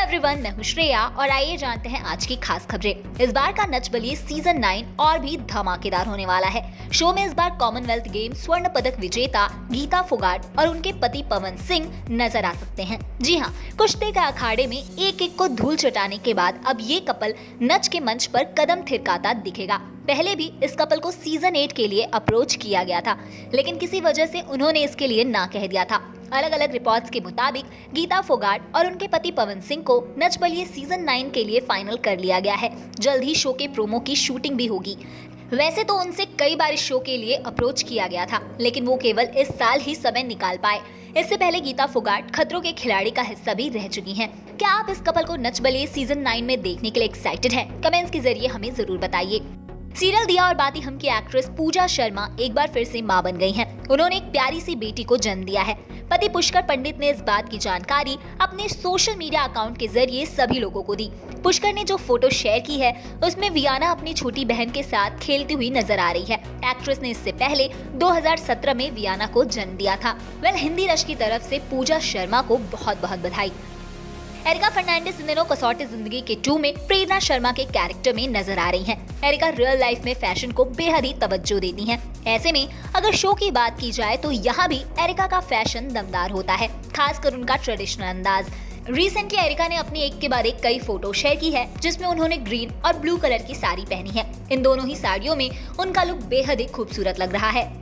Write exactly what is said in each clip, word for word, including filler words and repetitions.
Everyone, मैं हूं श्रेया और आइए जानते हैं आज की खास खबरें। इस बार का नच बलिए सीजन नाइन और भी धमाकेदार होने वाला है। शो में इस बार कॉमनवेल्थ गेम स्वर्ण पदक विजेता गीता फोगाट और उनके पति पवन सिंह नजर आ सकते हैं। जी हाँ, कुश्ती के अखाड़े में एक एक को धूल चटाने के बाद अब ये कपल नच के मंच पर कदम थिरकाता दिखेगा। पहले भी इस कपल को सीजन एट के लिए अप्रोच किया गया था, लेकिन किसी वजह से उन्होंने इसके लिए ना कह दिया था। अलग अलग रिपोर्ट्स के मुताबिक गीता फोगाट और उनके पति पवन सिंह को नच बलिए सीजन नाइन के लिए फाइनल कर लिया गया है। जल्द ही शो के प्रोमो की शूटिंग भी होगी। वैसे तो उनसे कई बार इस शो के लिए अप्रोच किया गया था, लेकिन वो केवल इस साल ही समय निकाल पाए। इससे पहले गीता फोगाट खतरों के खिलाड़ी का हिस्सा भी रह चुकी हैं। क्या आप इस कपल को नच बलिए सीजन नाइन में देखने के लिए एक्साइटेड हैं? कमेंट्स के जरिए हमें जरूर बताइए। सीरियल दिया और बाती हम की एक्ट्रेस पूजा शर्मा एक बार फिर से मां बन गई हैं। उन्होंने एक प्यारी सी बेटी को जन्म दिया है। पति पुष्कर पंडित ने इस बात की जानकारी अपने सोशल मीडिया अकाउंट के जरिए सभी लोगों को दी। पुष्कर ने जो फोटो शेयर की है उसमें वियाना अपनी छोटी बहन के साथ खेलती हुई नजर आ रही है। एक्ट्रेस ने इससे पहले दो हज़ार सत्रह में वियाना को जन्म दिया था। वेल, हिंदी रश की तरफ से पूजा शर्मा को बहुत बहुत बधाई। एरिका फर्नांडिस इन दिनों कसौटी जिंदगी के टू में प्रेरणा शर्मा के कैरेक्टर में नजर आ रही हैं। एरिका रियल लाइफ में फैशन को बेहद ही तवज्जो देती हैं। ऐसे में अगर शो की बात की जाए तो यहाँ भी एरिका का फैशन दमदार होता है, खासकर उनका ट्रेडिशनल अंदाज। रिसेंटली एरिका ने अपनी एक के बाद एक कई फोटो शेयर की है, जिसमें उन्होंने ग्रीन और ब्लू कलर की साड़ी पहनी है। इन दोनों ही साड़ियों में उनका लुक बेहद ही खूबसूरत लग रहा है।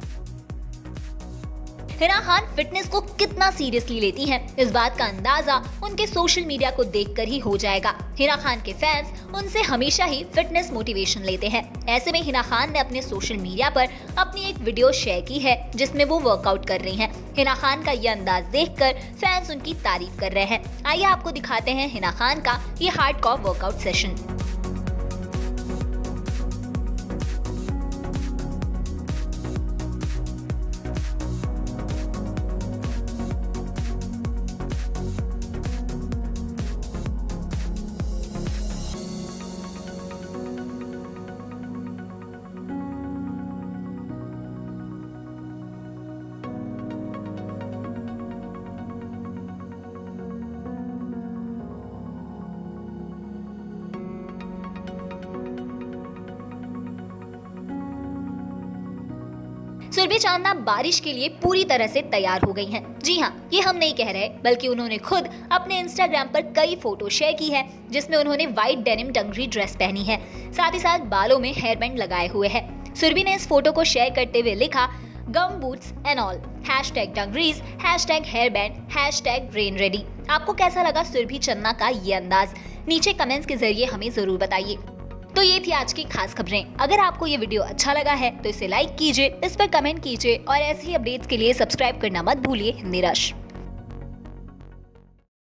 हिना खान फिटनेस को कितना सीरियसली लेती हैं, इस बात का अंदाजा उनके सोशल मीडिया को देखकर ही हो जाएगा। हिना खान के फैंस उनसे हमेशा ही फिटनेस मोटिवेशन लेते हैं। ऐसे में हिना खान ने अपने सोशल मीडिया पर अपनी एक वीडियो शेयर की है, जिसमें वो वर्कआउट कर रही हैं। हिना खान का ये अंदाज देखकर फैंस उनकी तारीफ कर रहे हैं। आइए आपको दिखाते हैं हिना खान का ये hardcore workout session. Surbhi Chandna बारिश के लिए पूरी तरह से तैयार हो गई हैं। जी हाँ, ये हम नहीं कह रहे, बल्कि उन्होंने खुद अपने इंस्टाग्राम पर कई फोटो शेयर की है, जिसमें उन्होंने व्हाइट डेनिम डंगरी ड्रेस पहनी है, साथ ही साथ बालों में हेयर बैंड लगाए हुए है। सुरभि ने इस फोटो को शेयर करते हुए लिखा, gum boots and all, hashtag dungarees, hashtag hair band, hashtag rain ready. आपको कैसा लगा सुरभि चांदना का ये अंदाज? नीचे कमेंट्स के जरिए हमें जरूर बताइए। तो ये थी आज की खास खबरें। अगर आपको ये वीडियो अच्छा लगा है तो इसे लाइक कीजिए, इस पर कमेंट कीजिए और ऐसी ही अपडेट्स के लिए सब्सक्राइब करना मत भूलिए हिंदी रश।